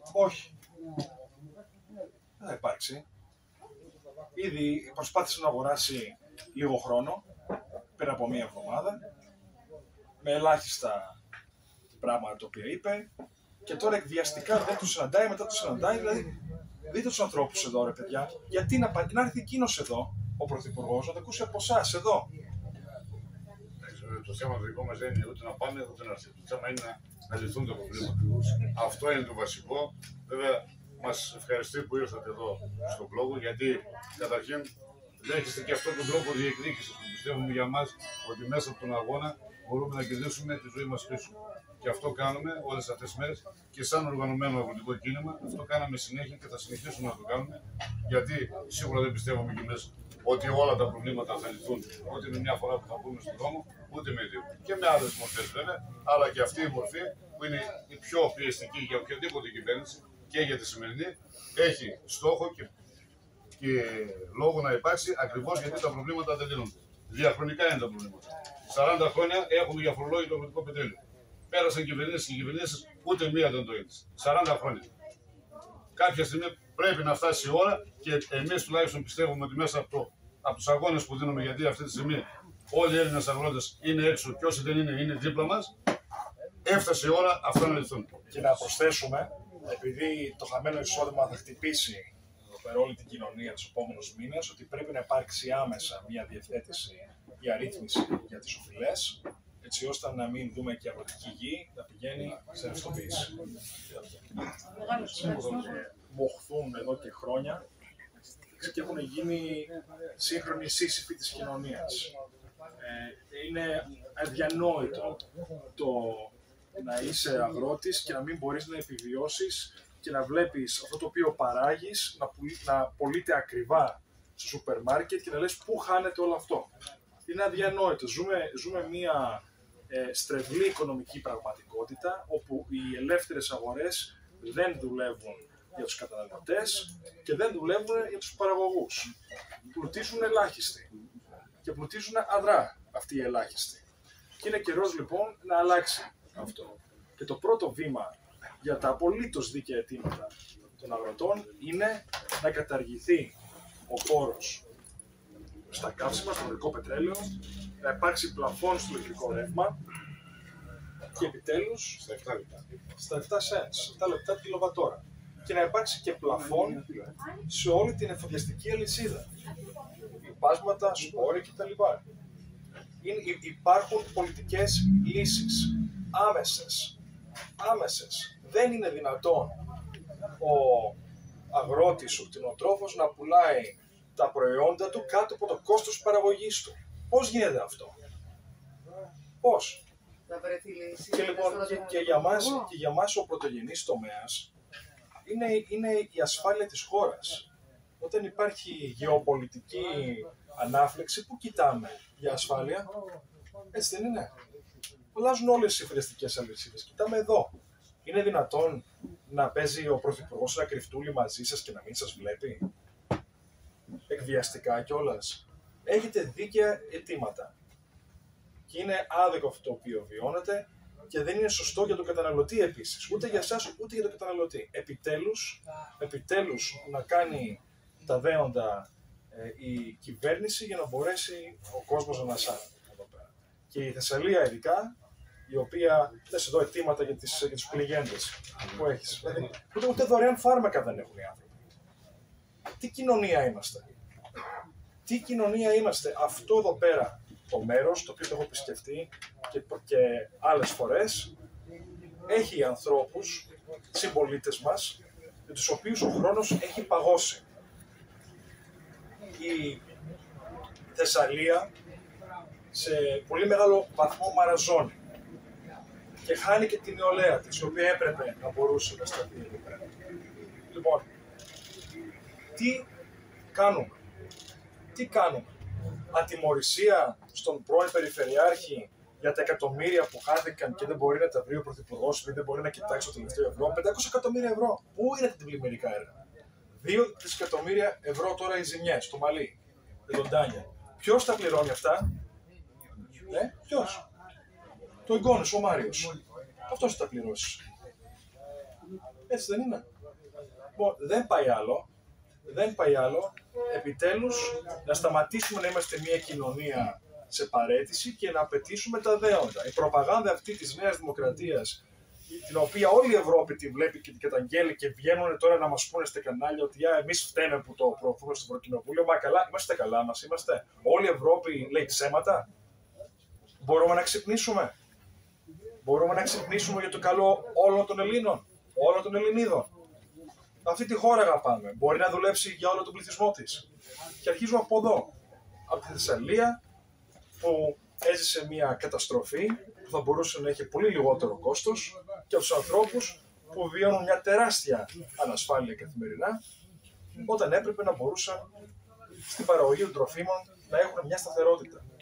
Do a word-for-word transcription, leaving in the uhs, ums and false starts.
Όχι. Δεν θα υπάρξει. Ήδη προσπάθησε να αγοράσει λίγο χρόνο, πέρα από μία εβδομάδα, με ελάχιστα πράγματα τα οποία είπε, και τώρα εκβιαστικά δεν του συναντάει, μετά του συναντάει. Δηλαδή, δείτε τους ανθρώπους εδώ, ρε παιδιά, γιατί να, να έρθει εκείνος εδώ, ο Πρωθυπουργός, να το ακούσει από εσάς εδώ. Το θέμα το δικό μας δεν είναι ούτε να πάνε ούτε να έρθει. Το θέμα είναι να, να λυθούν τα προβλήματα. Αυτό είναι το βασικό. Βέβαια, μας ευχαριστεί που ήρθατε εδώ στον blog, γιατί καταρχήν δέχεστε και αυτόν τον τρόπο διεκδίκησης που πιστεύουμε για μας ότι μέσα από τον αγώνα μπορούμε να κερδίσουμε τη ζωή μας πίσω. Και αυτό κάνουμε όλες αυτές τις μέρες και σαν οργανωμένο αγροτικό κίνημα. Αυτό κάναμε συνέχεια και θα συνεχίσουμε να το κάνουμε, γιατί σίγουρα δεν πιστεύουμε κι εμείς ότι όλα τα προβλήματα θα λυθούν ούτε με μια φορά που θα μπούμε στον δρόμο, ούτε με δύο. Και με άλλες μορφές βέβαια, αλλά και αυτή η μορφή που είναι η πιο πιεστική για οποιαδήποτε κυβέρνηση και για τη σημερινή, έχει στόχο και, και λόγο να υπάρξει ακριβώς γιατί τα προβλήματα δεν λύνονται. Διαχρονικά είναι τα προβλήματα. σαράντα χρόνια έχουμε για φορολόγιο το αγροτικό πετρέλαιο. Πέρασαν κυβερνήσεις και κυβερνήσεις, ούτε μία δεν το είδε. σαράντα χρόνια. Κάποια στιγμή πρέπει να φτάσει η ώρα και εμείς τουλάχιστον πιστεύουμε ότι μέσα από, το, από τους αγώνες που δίνουμε, γιατί αυτή τη στιγμή όλοι οι Έλληνες αγρότες είναι έξω και όσοι δεν είναι, είναι δίπλα μας, έφτασε η ώρα αυτά να λυθούν. Και να προσθέσουμε, επειδή το χαμένο εισόδημα θα χτυπήσει όλη την κοινωνία τους επόμενους μήνες, ότι πρέπει να υπάρξει άμεσα μια διευθέτηση ή αρρύθμιση για τις οφειλές, έτσι ώστε να μην δούμε και αγροτική γη να πηγαίνει σε ρευστοποίηση. Μοχθούν εδώ και χρόνια και έχουν γίνει σύγχρονοι σύσυφοι της κοινωνίας. Ε, είναι αδιανόητο το να είσαι αγρότης και να μην μπορείς να επιβιώσεις και να βλέπεις αυτό το οποίο παράγεις να, πουλ, να πωλείται ακριβά στο σούπερ μάρκετ και να λες πού χάνεται όλο αυτό. Είναι αδιανόητο. Ζούμε, ζούμε μια ε, στρεβλή οικονομική πραγματικότητα όπου οι ελεύθερες αγορές δεν δουλεύουν για τους καταναλωτές και δεν δουλεύουν για τους παραγωγούς. Πλουτίζουν ελάχιστοι και πλουτίζουν αδρά αυτοί οι ελάχιστοι. Και είναι καιρός λοιπόν να αλλάξει αυτό. Και το πρώτο βήμα για τα απολύτως δίκαια αιτήματα των αγροτών είναι να καταργηθεί ο φόρος στα καύσιμα, στο ορυκτό πετρέλαιο, να υπάρξει πλαφόν στο ηλεκτρικό ρεύμα και επιτέλους Στα επτά λεπτά. Στα επτά cents, επτά λεπτά κιλοβατόρα. Και να υπάρξει και πλαφόν σε όλη την εφοδιαστική αλυσίδα. Υπάσματα, σπόροι κτλ. Υπάρχουν πολιτικές λύσεις, άμεσες. Άμεσες. Δεν είναι δυνατόν ο αγρότης, ο κτηνοτρόφος να πουλάει τα προϊόντα του κάτω από το κόστος παραγωγής του. Πώς γίνεται αυτό? Πώς? Και λοιπόν και, και, για μας, και για μας ο πρωτογενής τομέας είναι, είναι η ασφάλεια της χώρας. Όταν υπάρχει γεωπολιτική ανάφλεξη, πού κοιτάμε για ασφάλεια? Έτσι δεν είναι? Αλλάζουν όλες οι εφοδιαστικές αλυσίδες. Κοιτάμε εδώ. Είναι δυνατόν να παίζει ο Πρωθυπουργός ένα κρυφτούλι μαζί σας και να μην σας βλέπει? Εκβιαστικά κιόλας. Έχετε δίκαια αιτήματα. Και είναι άδικο αυτό το οποίο βιώνετε και δεν είναι σωστό για τον καταναλωτή επίσης. Ούτε για εσάς, ούτε για τον καταναλωτή. Επιτέλους, επιτέλους να κάνει τα δέοντα ε, η κυβέρνηση για να μπορέσει ο κόσμος να ανασάνει εδώ πέρα. Και η Θεσσαλία ειδικά, η οποία θες εδώ αιτήματα για, τις, για τους πληγέντες που έχεις. Δηλαδή, ούτε, ούτε δωρεάν φάρμακα δεν έχουν οι άνθρωποι. Τι κοινωνία είμαστε? Τι κοινωνία είμαστε? Αυτό εδώ πέρα το μέρος, το οποίο το έχω επισκεφτεί και, και άλλες φορές, έχει ανθρώπους, συμπολίτες μας, με τους οποίους ο χρόνος έχει παγώσει. Η Θεσσαλία σε πολύ μεγάλο βαθμό μαραζώνει και χάνει και την νεολαία της, η οποία έπρεπε να μπορούσε να σταθεί εδώ πέρα. Λοιπόν, τι κάνουμε? Τι κάνουμε? Ατιμωρησία στον πρώην Περιφερειάρχη για τα εκατομμύρια που χάθηκαν και δεν μπορεί να τα βρει ο Πρωθυπουργός ή δεν μπορεί να κοιτάξει το τελευταίο ευρώ? πεντακόσια εκατομμύρια ευρώ. Πού είναι τα πλημμυρικά έργα? δύο δισεκατομμύρια ευρώ τώρα οι ζημιές στο Μαλί, με τον Τάνια. Ποιος τα πληρώνει αυτά? Ε, ποιος? Το εγγόνος, ο Μάριος. Αυτός θα τα πληρώσει. Έτσι δεν είναι? Λοιπόν, δεν πάει άλλο. Δεν πάει άλλο. Επιτέλους, να σταματήσουμε να είμαστε μια κοινωνία σε παραίτηση και να απαιτήσουμε τα δέοντα. Η προπαγάνδα αυτή της Νέας Δημοκρατίας, την οποία όλη η Ευρώπη τη βλέπει και την καταγγέλει και βγαίνουν τώρα να μας πούνε στα κανάλια ότι εμείς φταίμε που το προωθούμε στο Ευρωκοινοβούλιο. Μα καλά, είμαστε καλά μας, είμαστε. Όλη η Ευρώπη λέει ψέματα. Μπορούμε να ξυπνήσουμε. Μπορούμε να ξυπνήσουμε για το καλό όλων των Ελλήνων, όλων των Ελληνίδων. Αυτή τη χώρα αγαπάμε. Μπορεί να δουλέψει για όλο τον πληθυσμό της. Και αρχίζουμε από εδώ. Από τη Θεσσαλία, που έζησε μια καταστροφή που θα μπορούσε να έχει πολύ λιγότερο κόστος, και από τους ανθρώπους που βιώνουν μια τεράστια ανασφάλεια καθημερινά, όταν έπρεπε να μπορούσαν στην παραγωγή των τροφίμων να έχουν μια σταθερότητα.